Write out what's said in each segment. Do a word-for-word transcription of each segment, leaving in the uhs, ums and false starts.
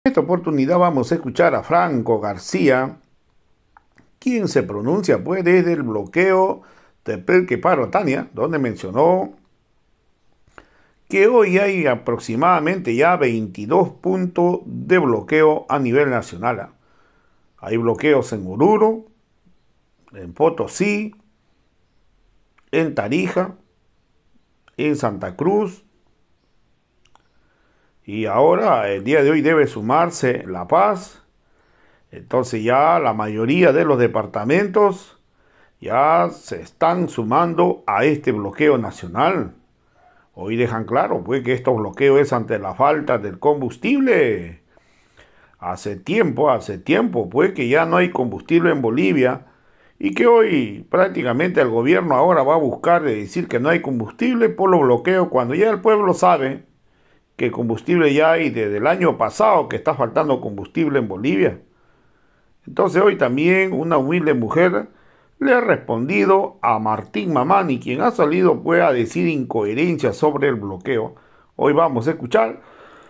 En esta oportunidad vamos a escuchar a Franco García, quien se pronuncia pues desde el bloqueo de Pirque-Parotania, donde mencionó que hoy hay aproximadamente ya veintidós puntos de bloqueo a nivel nacional. Hay bloqueos en Oruro, en Potosí, en Tarija, en Santa Cruz, y ahora el día de hoy debe sumarse La Paz. Entonces ya la mayoría de los departamentos ya se están sumando a este bloqueo nacional. Hoy dejan claro pues que estos bloqueos es ante la falta del combustible. Hace tiempo, hace tiempo pues que ya no hay combustible en Bolivia, y que hoy prácticamente el gobierno ahora va a buscar de decir que no hay combustible por los bloqueos, cuando ya el pueblo sabe que combustible ya hay desde el año pasado, que está faltando combustible en Bolivia. Entonces hoy también una humilde mujer le ha respondido a Martín Mamani, quien ha salido pues a decir incoherencias sobre el bloqueo. Hoy vamos a escuchar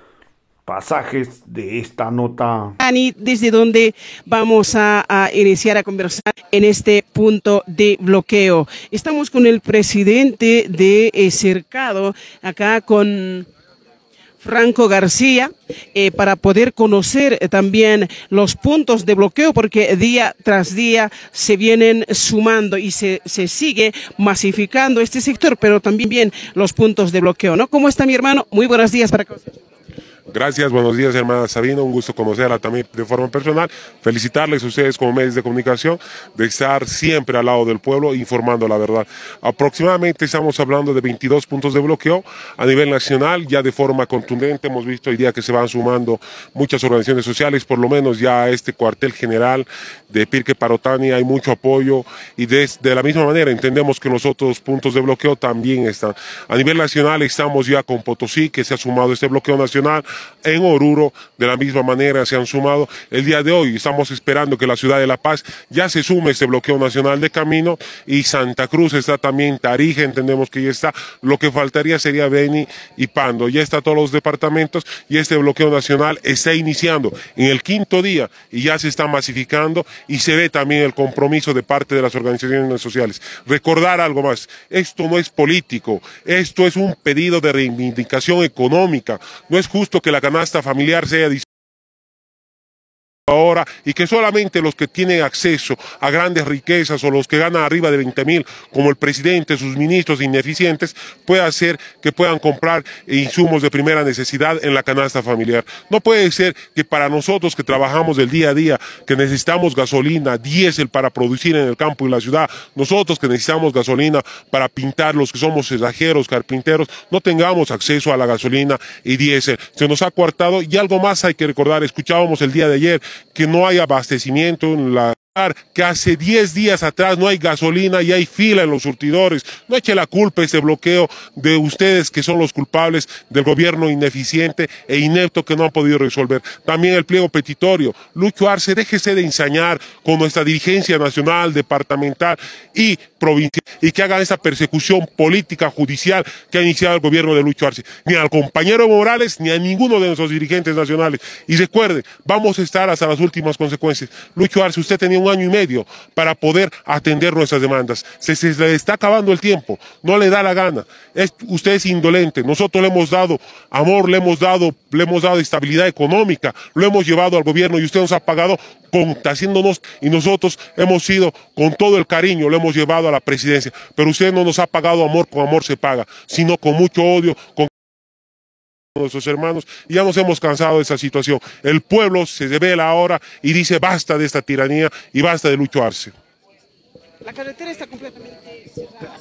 pasajes de esta nota. Ani, desde donde vamos a, a iniciar a conversar en este punto de bloqueo. Estamos con el presidente de eh, Cercado, acá con Franco García, eh, para poder conocer eh, también los puntos de bloqueo, porque día tras día se vienen sumando y se, se sigue masificando este sector, pero también bien los puntos de bloqueo, ¿no? ¿Cómo está mi hermano? Muy buenos días para conocer. Gracias, buenos días, hermana Sabina, un gusto conocerla también de forma personal, felicitarles a ustedes como medios de comunicación de estar siempre al lado del pueblo informando la verdad. Aproximadamente estamos hablando de veintidós puntos de bloqueo a nivel nacional, ya de forma contundente. Hemos visto hoy día que se van sumando muchas organizaciones sociales, por lo menos ya a este cuartel general de Pirque-Parotania hay mucho apoyo, y de, de la misma manera entendemos que los otros puntos de bloqueo también están. A nivel nacional estamos ya con Potosí, que se ha sumado a este bloqueo nacional. En Oruro de la misma manera se han sumado. El día de hoy estamos esperando que la ciudad de La Paz ya se sume a este bloqueo nacional de camino, y Santa Cruz está también, Tarija entendemos que ya está. Lo que faltaría sería Beni y Pando. Ya está todos los departamentos y este bloqueo nacional está iniciando en el quinto día y ya se está masificando, y se ve también el compromiso de parte de las organizaciones sociales. Recordar algo más: esto no es político, esto es un pedido de reivindicación económica. No es justo que la canasta familiar sea ahora y que solamente los que tienen acceso a grandes riquezas o los que ganan arriba de veinte mil, como el presidente, sus ministros ineficientes, pueda hacer que puedan comprar insumos de primera necesidad en la canasta familiar. No puede ser que para nosotros que trabajamos del día a día, que necesitamos gasolina, diésel para producir en el campo y la ciudad, nosotros que necesitamos gasolina para pintar, los que somos cerrajeros, carpinteros, no tengamos acceso a la gasolina y diésel. Se nos ha coartado. Y algo más hay que recordar: escuchábamos el día de ayer que no hay abastecimiento en la... que hace diez días atrás no hay gasolina y hay fila en los surtidores. No eche la culpa a este bloqueo de ustedes, que son los culpables del gobierno ineficiente e inepto que no han podido resolver. También el pliego petitorio. Lucho Arce, déjese de ensañar con nuestra dirigencia nacional, departamental y provincial, y que hagan esa persecución política judicial que ha iniciado el gobierno de Lucho Arce. Ni al compañero Morales ni a ninguno de nuestros dirigentes nacionales. Y recuerden, vamos a estar hasta las últimas consecuencias. Lucho Arce, usted tenía un año y medio para poder atender nuestras demandas. Se, se le está acabando el tiempo, no le da la gana. Es, usted es indolente. Nosotros le hemos dado amor, le hemos dado, le hemos dado estabilidad económica, lo hemos llevado al gobierno y usted nos ha pagado haciéndonos, y nosotros hemos sido con todo el cariño, lo hemos llevado a la presidencia, pero usted no nos ha pagado amor. Con amor se paga, sino con mucho odio, con nuestros hermanos, y ya nos hemos cansado de esa situación. El pueblo se revela ahora y dice basta de esta tiranía y basta de Lucho Arce. La carretera está completamente cerrada.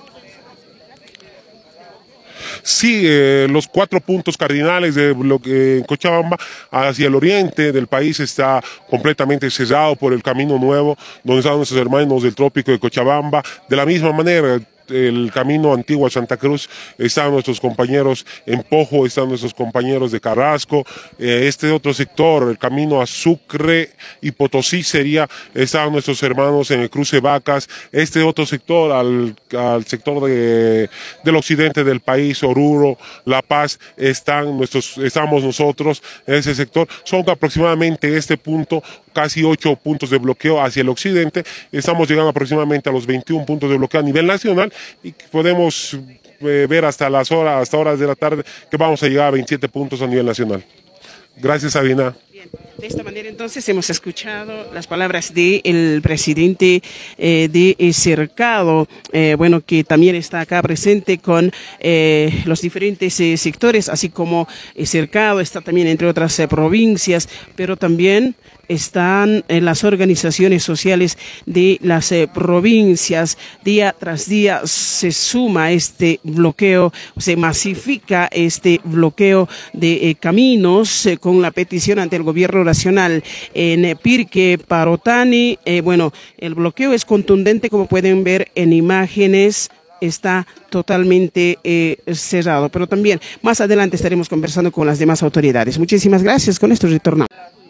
Sí, eh, los cuatro puntos cardinales de lo que en Cochabamba hacia el oriente del país está completamente cerrado por el Camino Nuevo, donde están nuestros hermanos del trópico de Cochabamba. De la misma manera, el camino antiguo a Santa Cruz, están nuestros compañeros en Pojo, están nuestros compañeros de Carrasco, eh, este otro sector, el camino a Sucre y Potosí sería, están nuestros hermanos en el cruce Vacas, este otro sector, al, al sector de, del occidente del país, Oruro, La Paz, están nuestros, estamos nosotros en ese sector, son aproximadamente en este punto casi ocho puntos de bloqueo hacia el occidente, estamos llegando aproximadamente a los veintiún puntos de bloqueo a nivel nacional y podemos eh, ver hasta las horas, hasta horas de la tarde que vamos a llegar a veintisiete puntos a nivel nacional. Gracias, Sabina. Bien, de esta manera entonces hemos escuchado las palabras del presidente eh, de Cercado, eh, bueno, que también está acá presente con eh, los diferentes eh, sectores, así como eh, Cercado está también entre otras eh, provincias, pero también están en las organizaciones sociales de las eh, provincias. Día tras día se suma este bloqueo, se masifica este bloqueo de eh, caminos eh, con la petición ante el gobierno nacional en eh, Pirque, Parotani. Eh, bueno, el bloqueo es contundente, como pueden ver en imágenes. Está totalmente eh, cerrado, pero también más adelante estaremos conversando con las demás autoridades. Muchísimas gracias. Con esto retornamos.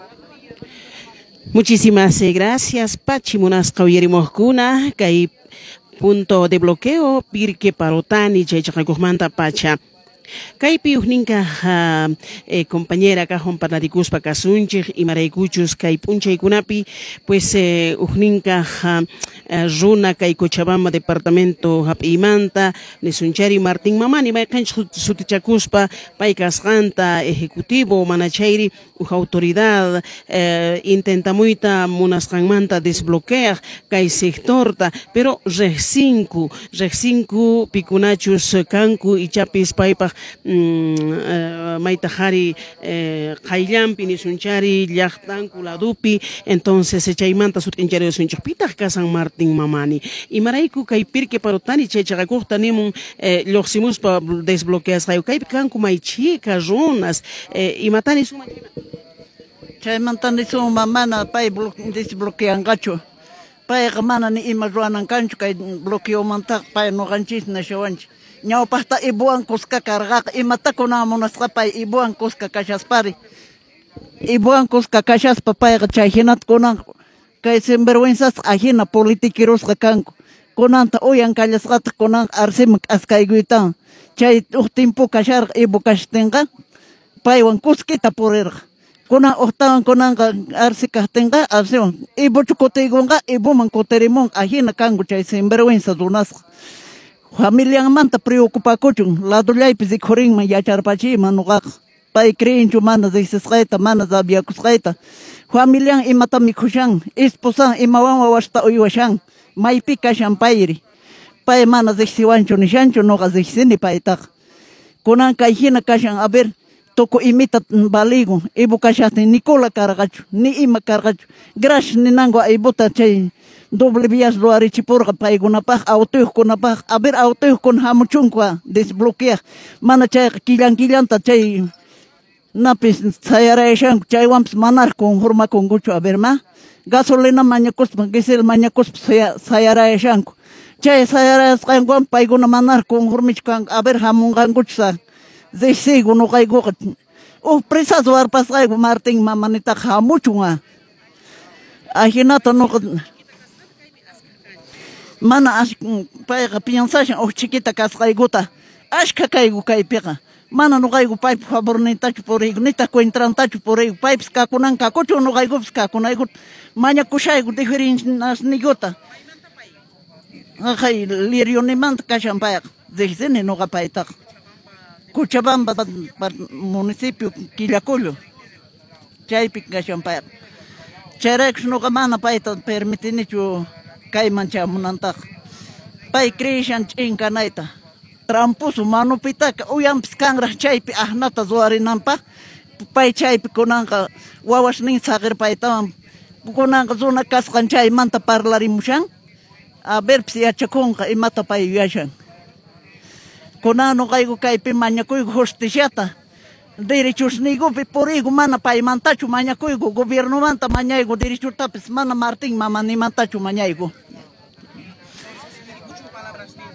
Muchísimas eh, gracias, Pachi Munascauyeri Moscuna, que hay punto de bloqueo, Pirque Parotani, Chaychacagumanta Pacha. Kaypi uhninka uh, eh, compañera kajon parlaticuspa kasunchik y maraykuchus kay punchaykunapi pues eh, uhninka uh, runa kay Cochabamba departamento hapimanta nesunchari Martín Mamani mayqan sutichakuspa pay kasqanta ejecutivo manachayri uj autoridad eh, intenta muita munasqanmanta desbloquear kay sectorta pero rejcinku rejcinku pikunachus kanku y chapis paypaq Uh, Maitajari Kaillampi ni Sunchari Llaqtanku Ladupi, entonces Chaymanta Sutinchari Sunchapita Casan Martín Mamani y Maraiku kay Pirque Parotani Chaychaqakuqta nimun lluqsimuspa desbloqueas kaypi kanku maychika runas y matani suma Chaymantani suma mana pay desbloqueangachu payqa mana ni ima ruanankanchu kay bloqueo manta pay noqanchis nashawanchik ñawpaqta ibuwan kuska karqaqa imatakuna munasqapay ibuwan kuska kashaspari ibuwan kuska kashaspa payqa chay hinata kunanqa kay sinvergüenzas ajina politiquirusqa kanku kunanta uyan kallasqata kunanqa arsima k'askaykuyta chay uj timpu kasharqa ibu kashtinqa paywan kuskita purirqa kunan ujtawan kunanqa arsi kajtinqa arsiwan ibuchu kutiykunqa ibuman kutirimun ajina kanku chay sinvergüenza runasqa familia manta preocupakuchun lado laypis ikhurinman yacharpachima nuqaqa pay creenchu mana dicisqayta mana sabiakusqayta familia imata mikhushan esposan imawan wawashta uywashan maypi kashan payri pay mana dicsiwanchu nishanchu nuqa dicsini paytaqa kunan kay hina kashan a ver toko imita baligun ibu kashastin Nicola karqachu ni ima karqachu grash ninango ibuta chay doble vías lo arichipurqa paykunapaq autoyuqkunapaq a ver autoyuqkuna hamuchunqa desbloquear mana chay killan killanta chay napis sayarayashanku chaywanpis manar conformakunkuchu a ver ma gasolina mañakuspa gisel mañakuspa sayarayashanku chay sayarayasqankuwan paykuna manar conformichkan a ver hamunqankuchu sa desigu nuqaykuqa uj presas warpasqayku Martín Mamanitaqa hamuchunqa ajinata nuqa mana ash payqa piensashan uj chiquita kasqaykuta ashka kayku kaypiqa mana nuqayku paypi favor nitachu puriyku nita cuentrantachu puriyku paypis kakunan kakuchu nuqaykupis kakunaykuta mañakushayku diferenciasniykuta ajay Lirionimanta kashan payqa dicsini nuqa paytaqa Cochabamba municipio Quillacollo chaypi kashan payqa chayraykush nuqa mana payta permitinichu kayman chamunantaqa pay creeshan ch'inkanayta trampuso manupitaqa uyanpis kanraq chaypi ahnata ruwarinanpaq pay chaypi kunanqa wawashnin saqir paytawan kunanqa runa kasqan chaymanta parlarimushan a verpis yachakunqa imata pay yuyashan kunan nuqayku kaypi mañakuyku justiciata derechosniykupi puriyku mana paymantachu mañakuyku gobiernomanta mañayku derechotapis mana Martín Mamanimantachu mañayku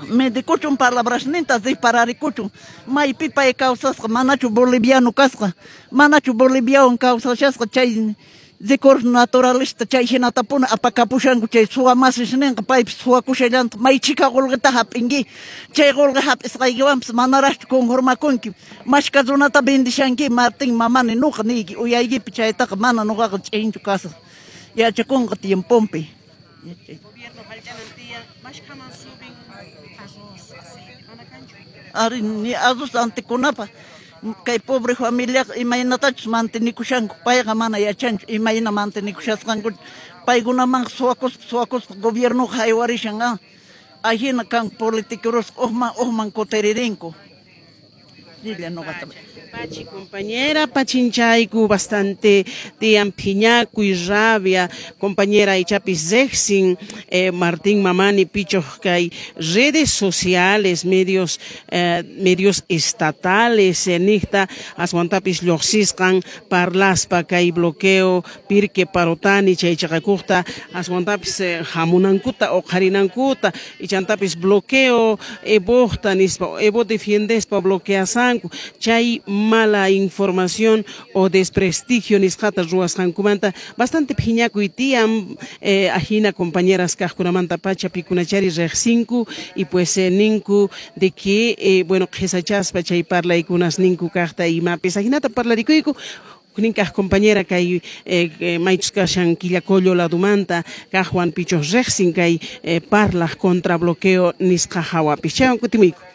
me de cuchun palabras nintas disparar cuchun mai pipa e causas manachu boliviano casca manachu boliviano causas chasca chay zikor naturalista chay hinata puna apakapushan chay suwa masisnen pai suwa kushelant mai chica golgeta hapingi chay golga hap isqaygwam manarash con hormakonki mashkazunata bendishanki martin mamani nuqa nigi uyaygi pichayta mana nuqa chinchu casa ya chakon tiempompi gobierno hallanantia mashkaman subin asos ari ni asos antikunapa kay pobre familia imaynatach mantenikushanku payqa mana yachanchu imayna mantenikushasqanku paykunaman suwakos suwakos gobierno haywarishan ahina kan politikuros ohman ohman koteririnku dile no gata Pachi, compañera Pachinchayku, bastante de ampiñaku y rabia, compañera Ichapis Zexin, eh, Martín Mamani, Picho, que hay redes sociales, medios, eh, medios estatales, Enigta, Aswantapis Loxiscan, Parlaspa, que hay bloqueo, Pirque Parotani, Chaychacurta, Aswantapis Jamunancuta o Jarinancuta, y Chantapis bloqueo, Ebo Tanispa, Ebo defiendes para bloquear Sanku, Chay mala información o desprestigio nisqata ruwasqankumanta bastante phiñaku itiam eh, ajina compañeras kaqkunamanta pacha pikunachari reqsinku y pues eh, ninku de que eh, bueno qhisachaspa chay parlaykunas ninku kaqta imapis ajinata parlarikuyku Kuninkas compañera kay eh, maichus kashan killakollo ladumanta kajuan pichos rexin kay eh, parla contra bloqueo nisqa hawapis chawan kutimuyku